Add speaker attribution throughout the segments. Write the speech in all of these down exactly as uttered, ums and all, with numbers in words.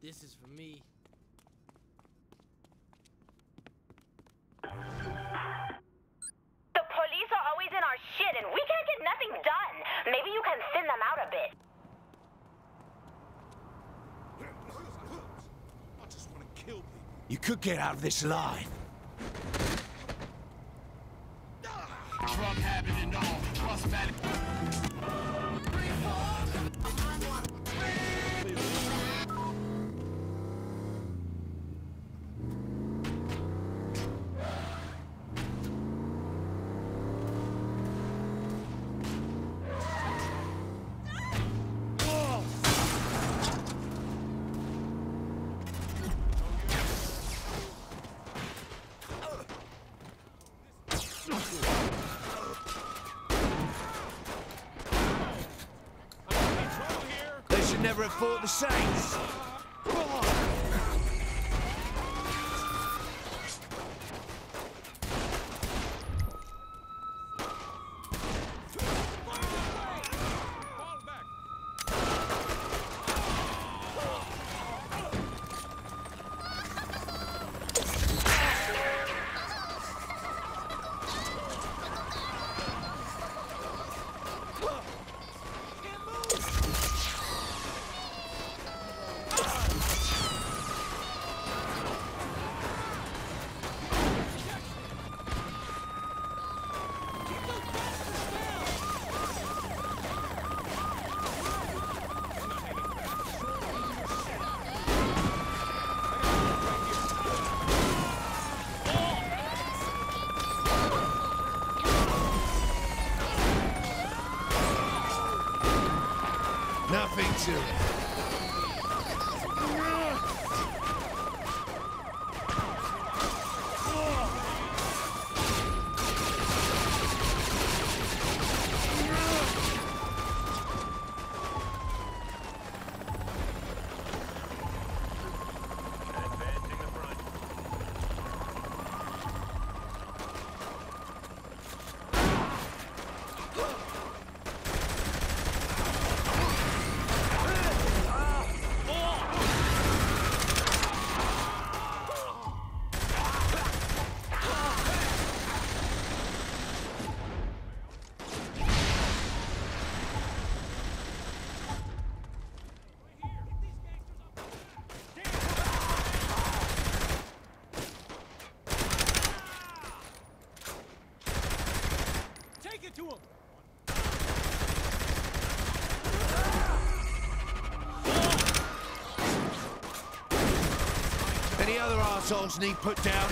Speaker 1: This is for me.
Speaker 2: The police are always in our shit and we can't get nothing done. Maybe you can thin them out a bit.
Speaker 3: I just want to kill people.
Speaker 4: You could get out of this alive.
Speaker 3: Drug habit and all. Plus medic.
Speaker 4: They should never have fought the Saints. Nothing to it.
Speaker 3: To him.
Speaker 4: Any other arseholes need put down?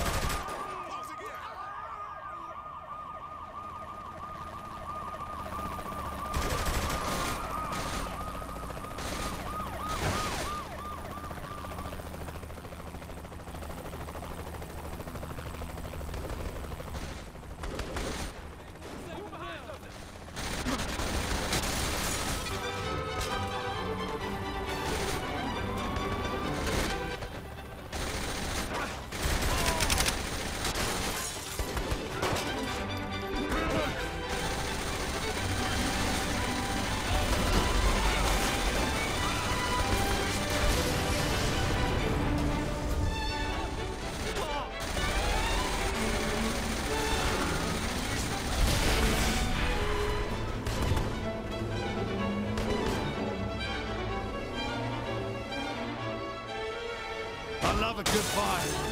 Speaker 4: I love a good fight.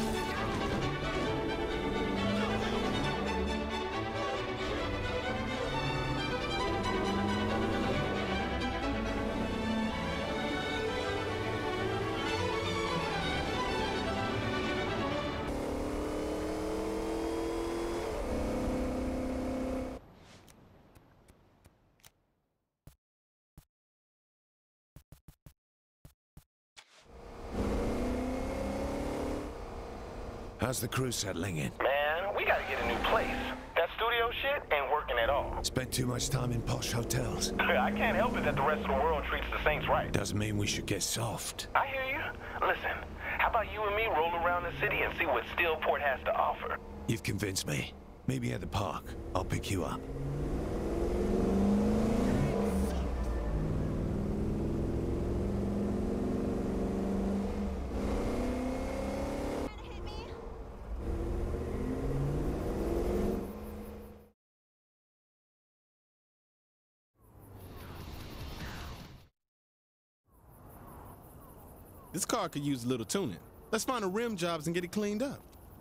Speaker 4: How's the crew settling in?
Speaker 5: Man, we gotta get a new place. That studio shit ain't working at all.
Speaker 4: Spent too much time in posh hotels.
Speaker 5: I can't help it that the rest of the world treats the Saints right.
Speaker 4: Doesn't mean we should get soft.
Speaker 5: I hear you. Listen, how about you and me roll around the city and see what Steelport has to offer?
Speaker 4: You've convinced me. Maybe at the park. I'll pick you up.
Speaker 1: This car could use a little tuning. Let's find the rim jobs and get it cleaned up.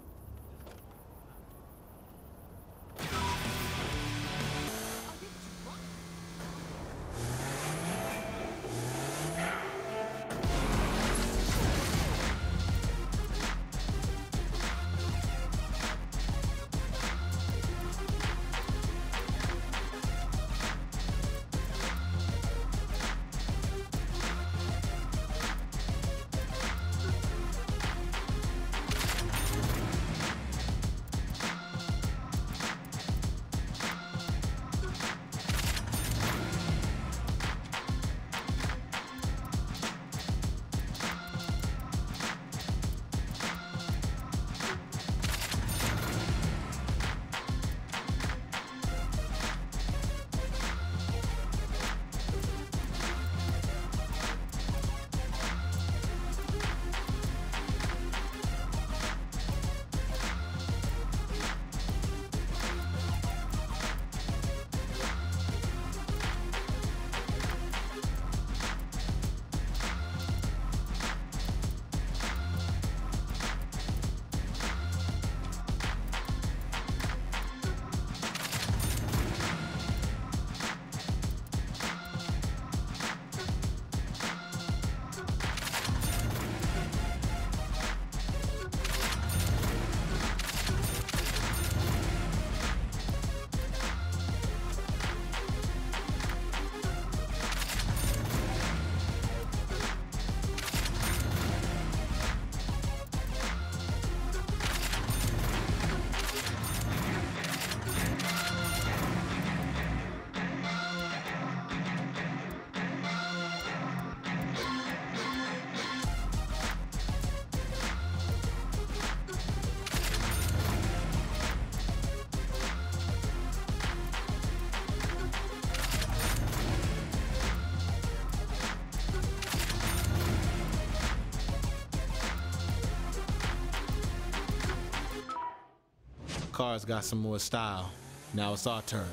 Speaker 1: Car's got some more style. Now it's our turn.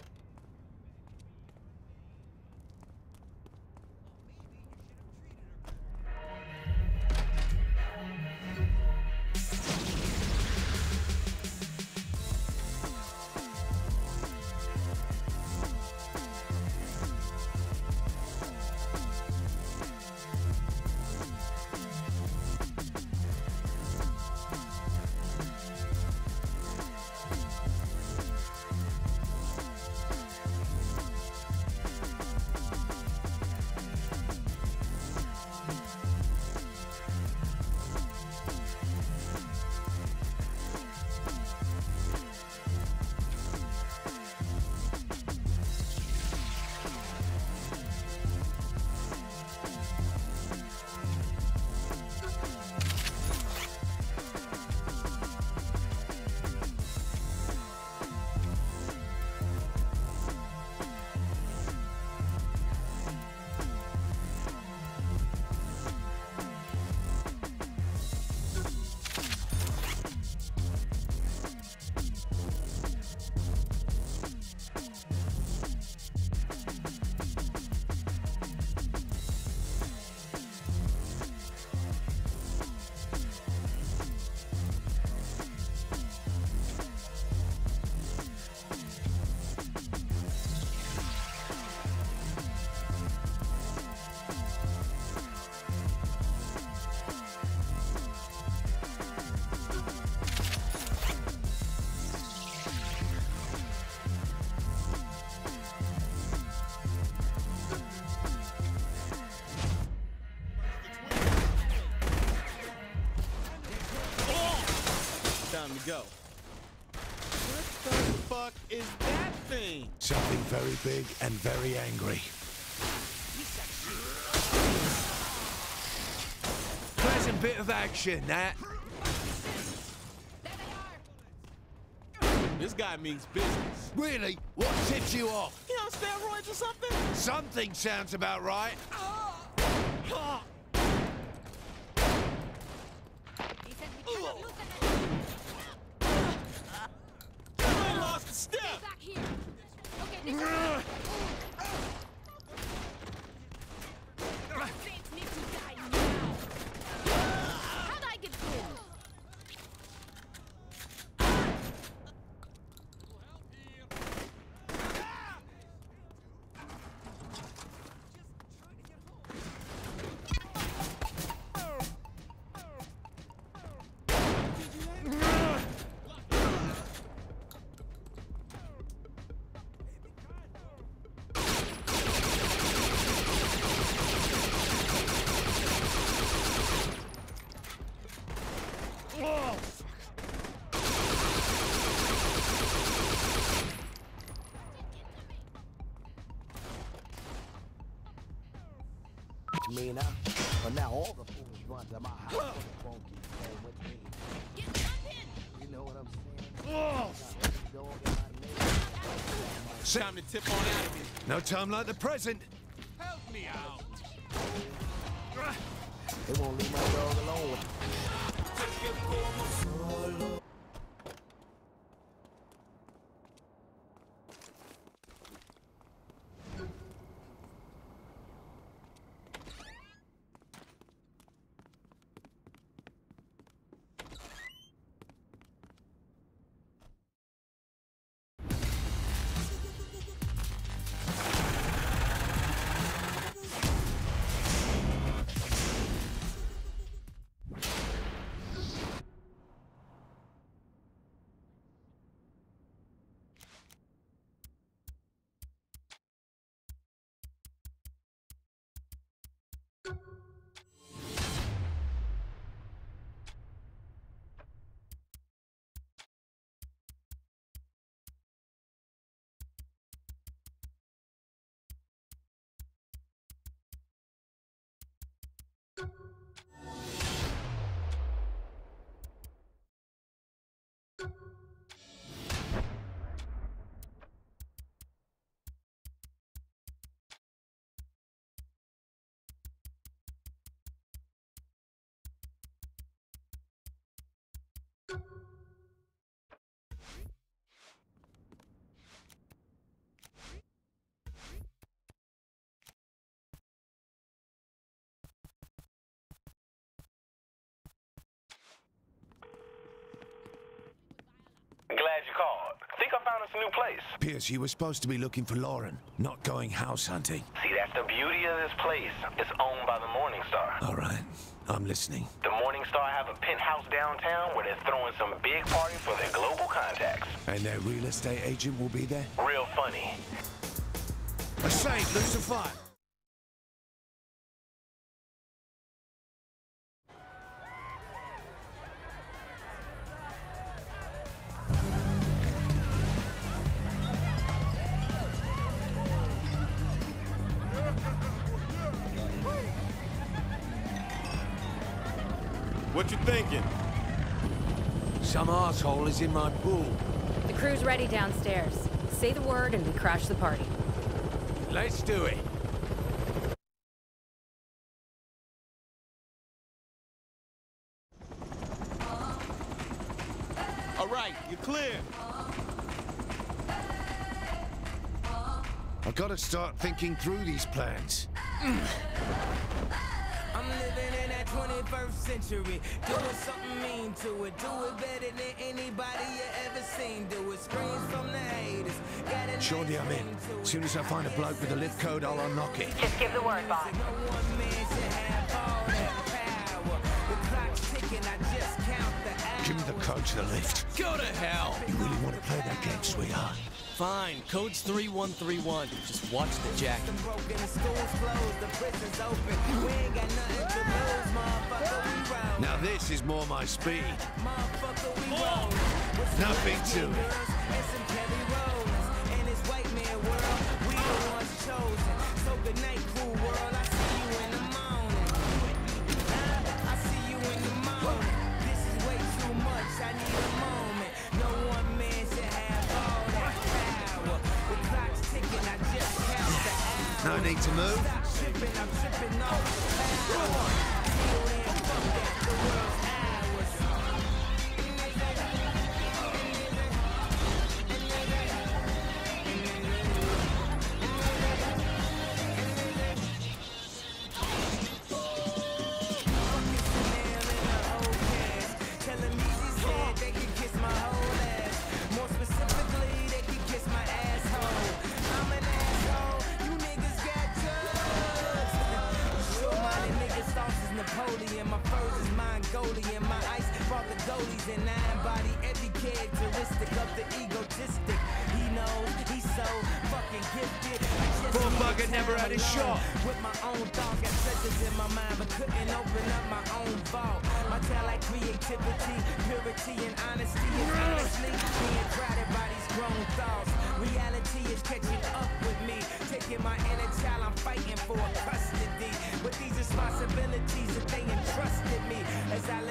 Speaker 1: Time to go. What the fuck is that thing?
Speaker 4: Something very big and very angry. Pleasant bit of action, that.
Speaker 1: This guy means business.
Speaker 4: Really? What tips you off?
Speaker 1: You on steroids or something?
Speaker 4: Something sounds about right.
Speaker 1: I lost a step.
Speaker 6: Back here. Okay, this is Saints need to die now.
Speaker 7: what you mean now? But now all the fools run to my house. Won't keep playing with me.
Speaker 6: Get up in.
Speaker 7: You know what I'm saying?
Speaker 1: Oh,
Speaker 7: Dog in my name.
Speaker 1: time to tip on out of here.
Speaker 4: No time like the present.
Speaker 3: Help me out.
Speaker 7: They won't leave my dog alone with
Speaker 5: Glad you called. Think I found us a new place.
Speaker 4: Pierce, you were supposed to be looking for Lauren, not going house hunting.
Speaker 5: See, that's the beauty of this place. It's owned by the Morning Star.
Speaker 4: All right, I'm listening.
Speaker 5: The Morning Star have a penthouse downtown where they're throwing some big party for their global contacts.
Speaker 4: And their real estate agent will be there?
Speaker 5: Real funny.
Speaker 4: A saint, lose the fire.
Speaker 1: What you thinking?
Speaker 4: Some asshole is in my pool.
Speaker 8: The crew's ready downstairs. Say the word and we crash the party.
Speaker 4: Let's do it.
Speaker 1: All right, you're clear.
Speaker 4: I gotta start thinking through these plans.
Speaker 9: I'm living in that twenty-first century, doing something mean to it. Do it better than anybody you ever seen. Do it, screams from the haters. Got
Speaker 4: Shorty, I'm in. As soon as I find a bloke with a lift code, I'll unlock it.
Speaker 2: Just give the word, boss.
Speaker 9: No one man should have all that power. The clock's ticking, I just count the hours.
Speaker 4: Give me the code to the lift.
Speaker 3: Go to hell.
Speaker 4: You really want to play that game, sweetheart?
Speaker 3: Fine. Code's three one three one. Just watch the jacket.
Speaker 9: Broken, the schools closed, the prisons open. We ain't got nothing to lose, motherfucker, we roll.
Speaker 4: Now this is more my speed.
Speaker 9: Motherfucker, we roll.
Speaker 4: Nothing to it.
Speaker 9: And some Kelly Rollins. And this white man world, we the ones chosen. So good night, cool world. I see you in the morning. I see you in the morning. This is way too much. I need a moment. No one man should have all that power. The clock's ticking. I just count the hours.
Speaker 4: No need to move.
Speaker 9: Stop tripping. I'm tripping off the power. Feel it, fuck that. The world's ours. Telling me she said they could kiss my whole ass. More specifically, they could kiss my asshole. I'm an asshole. You niggas got drugs. Short-minded niggas, sauce is Napoleon. My furs is Mongolian. My ice brought the goalies, and I embody every characteristic of the egotistic. He knows he's so fucking gifted. I just
Speaker 4: Poor
Speaker 9: need
Speaker 4: bugger
Speaker 9: time
Speaker 4: never had a
Speaker 9: alone
Speaker 4: shot.
Speaker 9: with my own thoughts, got treasures in my mind, but couldn't open up my own vault. My tale like creativity, purity, and honesty is honestly being crowded by these grown thoughts. Reality is catching up with me, taking my inner child, I'm fighting for custody. But these are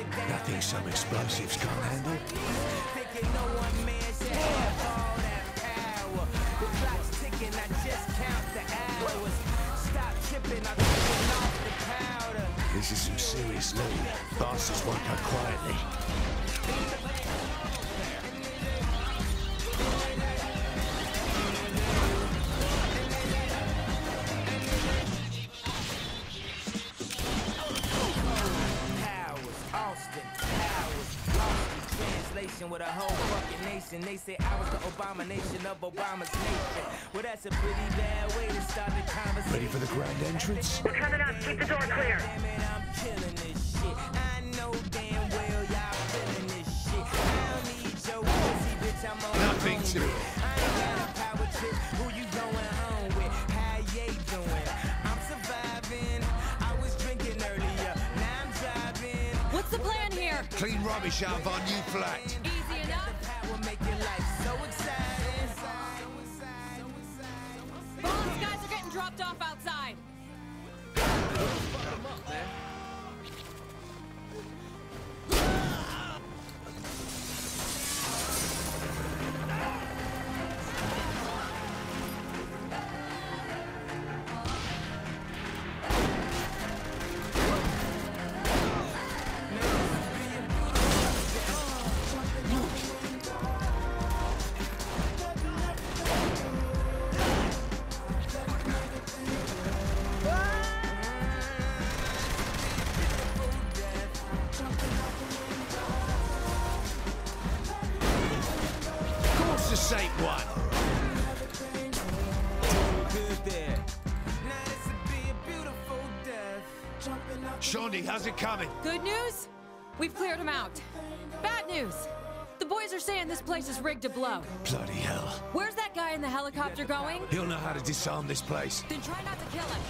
Speaker 4: Nothing some explosives can't handle.
Speaker 9: Thinking no one man should have all that power. The clock's ticking, I just count the hours. Stop tripping, I'm taking off the powder.
Speaker 4: This is some serious loot. Bastards won't go quietly.
Speaker 9: With a whole fucking nation. They say I was the abomination of Obama's nation. Well, that's a pretty bad way to start the conversation.
Speaker 4: Ready for the grand entrance?
Speaker 2: We're coming up. Keep the door clear.
Speaker 9: Damn it, I'm killing this shit. I know damn well y'all feeling this shit. I don't need your pussy, bitch. I'm on
Speaker 4: Nothing to it.
Speaker 9: I ain't got a power trip. Who you going home with? How you doing? I'm surviving. I was drinking earlier. Now I'm driving.
Speaker 8: What's the plan here?
Speaker 4: Clean rubbish out of our new flat.
Speaker 8: Easy enough.
Speaker 9: Power make your life so exciting.
Speaker 8: Bones guys are getting dropped off outside.
Speaker 4: This ain't one. Shawnee, how's it coming?
Speaker 8: Good news? We've cleared them out. Bad news. The boys are saying this place is rigged to blow.
Speaker 4: Bloody hell.
Speaker 8: Where's that guy in the helicopter going?
Speaker 4: He'll know how to disarm this place.
Speaker 8: Then try not to kill him.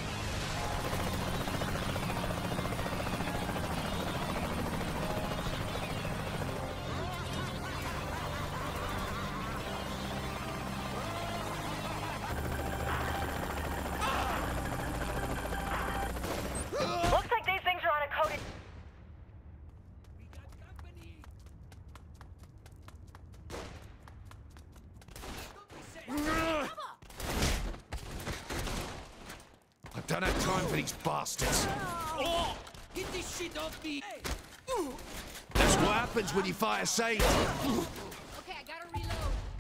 Speaker 2: Looks like these things are on a coded...
Speaker 4: I don't have time for these bastards.
Speaker 3: Oh! Get this shit off me!
Speaker 4: That's what happens when you fire Sage.
Speaker 6: Okay, I gotta reload.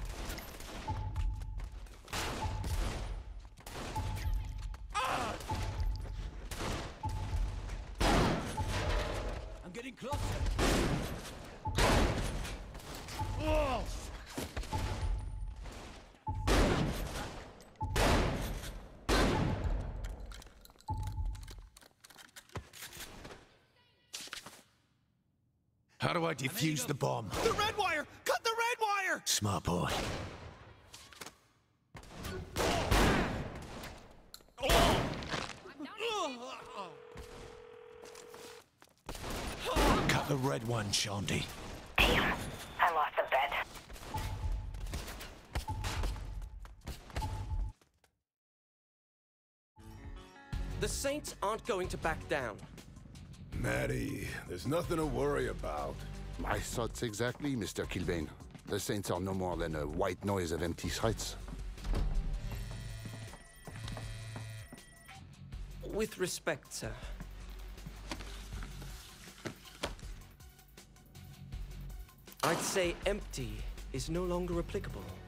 Speaker 3: I'm getting closer.
Speaker 4: Oh. How do I defuse the bomb?
Speaker 1: The red wire! Cut the red wire!
Speaker 4: Smart boy. Cut the red one, Shandy.
Speaker 2: Damn, I lost the bet.
Speaker 10: The Saints aren't going to back down.
Speaker 11: Maddie, there's nothing to worry about.
Speaker 12: My thoughts exactly, Mister Kilbane. The Saints are no more than a white noise of empty threats.
Speaker 10: With respect, sir. I'd say empty is no longer applicable.